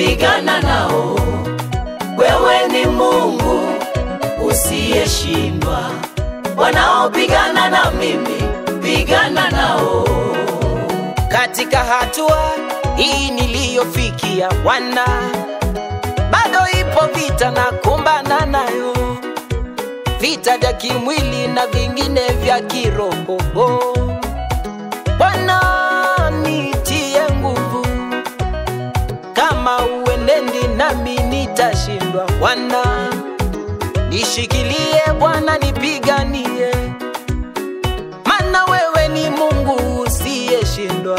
pigana nao. Wewe ni Mungu usiyeshindwa. Wanaopigana na mimi, pigana nao. Katika hatua hii niliyofikia Bwana, bado ipo vita na kumbana nayo, vita vya kimwili na vingine vya kiroho. Bwana nitie nguvu, kama uenendi nami nitashindwa. Bwana nishikilie, Bwana nipiganie, maana wewe ni Mungu usiyeshindwa.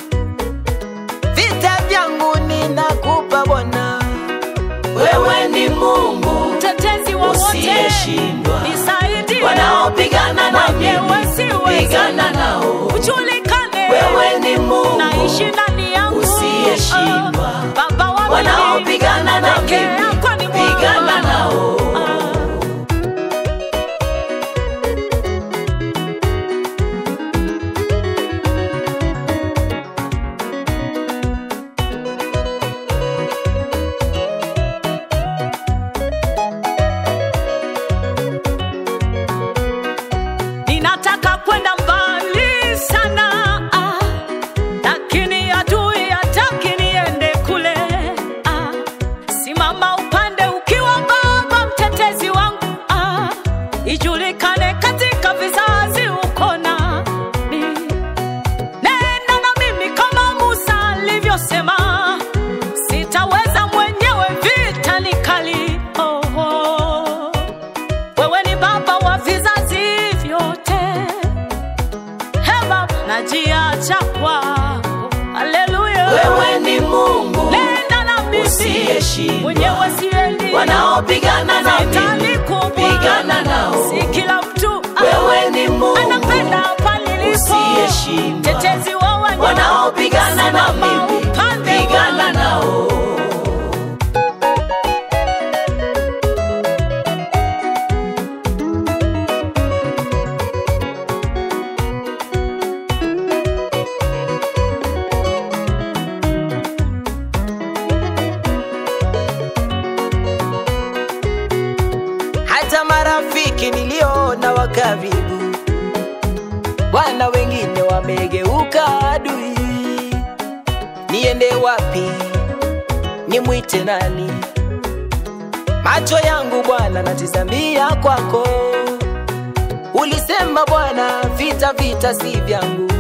Vita vyangu ninakupa Bwana, wewe ni Mungu mtetezi wa wote, usiyeshindwa. Nisaidie wanaopigana na mimi, pigana nao. Ujulikane wewe ni Mungu naishi ndani yangu usiyeshindwa. Baba wa wanaopigana na mimi, pigana nao. Ninataka kwenda mbali sana, lakini adui hataki niende kule. Simama upande ukiwa Baba mtetezi wangu, ijulikane katika vizazi uko nami. Nenda na mimi kama Musa alivyosema, sitaweza mwenyewe, vita ni kali. Wewe ni Baba wa vizazi vyote, heba najiacha kwako. Haleluya. Wewe ni Mungu nenda na mimi usiyeshindwa. mwenyewe siendi, wanaopigana na mimi, pigana nao. Si kila mtu wewe ni Mungu anapenda palilipo, usiyeshindwa. tetezi wa wanyama, wanaopigana na mimi, pigana nao. hata marafiki niliona wa karibu Bwana, wengine wamegeuka adui. Niende wapi? Nimwite nani? Macho yangu Bwana natizamia kwako. Ulisema Bwana, vita si vyangu,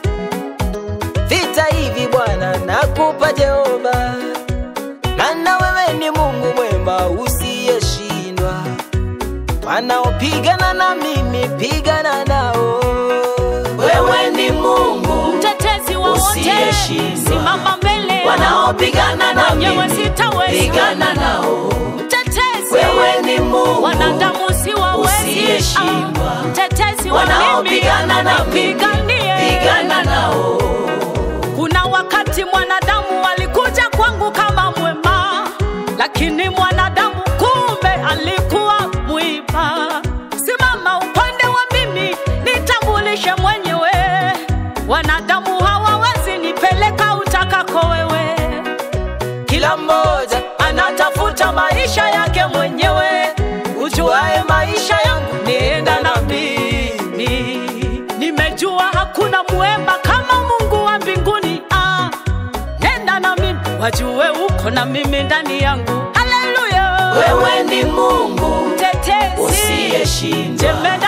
vita hivi Bwana nakupa Jehova, maana wewe ni Mungu mwema usiyeshindwa. Wanaopigana na mimi, pigana nao. Wewe ni Mungu mtetezi wa wote, simama mbele. Wanaopigana na mimi, pigana nao. Mtetezi wewe ni Mungu wanadamu si wawezi, usiyeshindwa. mtetezi wa wanaopigana na mimi, pigana nao. Kuna wakati mwanadamu alikuja kwangu kama mwema, lakini mwanadamu kumbe alikuwa mwiba. Simama upande wa mimi, nitambulishe mwenyewe. Wanadamu hawawezi nipeleka utakako wewe. Kila mmoja anatafuta maisha yake mwenyewe, ujuae maisha yangu, nenda na mimi. Nimejua hakuna mwema kama Mungu wa mbinguni. Nenda na mimi, wajue uko na mimi ndani yangu. Haleluya. Wewe ni Mungu mtetezi usiyeshindwa.